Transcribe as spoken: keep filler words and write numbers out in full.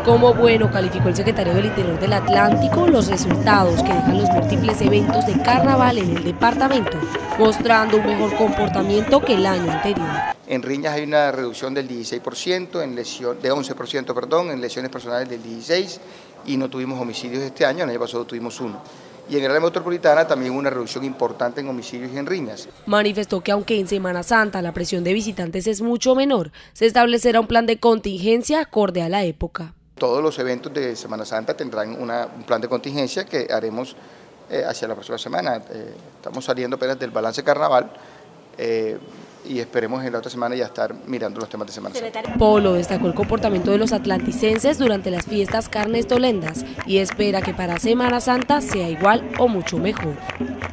Como bueno calificó el secretario del Interior del Atlántico los resultados que dejan los múltiples eventos de carnaval en el departamento, mostrando un mejor comportamiento que el año anterior. En riñas hay una reducción del dieciséis por ciento, en lesión, de once por ciento, perdón, en lesiones personales del dieciséis por ciento y no tuvimos homicidios este año, el año pasado tuvimos uno. Y en el área metropolitana también hubo una reducción importante en homicidios y en riñas. Manifestó que aunque en Semana Santa la presión de visitantes es mucho menor, se establecerá un plan de contingencia acorde a la época. Todos los eventos de Semana Santa tendrán una, un plan de contingencia que haremos eh, hacia la próxima semana. Eh, estamos saliendo apenas del balance carnaval eh, y esperemos en la otra semana ya estar mirando los temas de Semana Santa. Polo destacó el comportamiento de los atlanticenses durante las fiestas carnestolendas y espera que para Semana Santa sea igual o mucho mejor.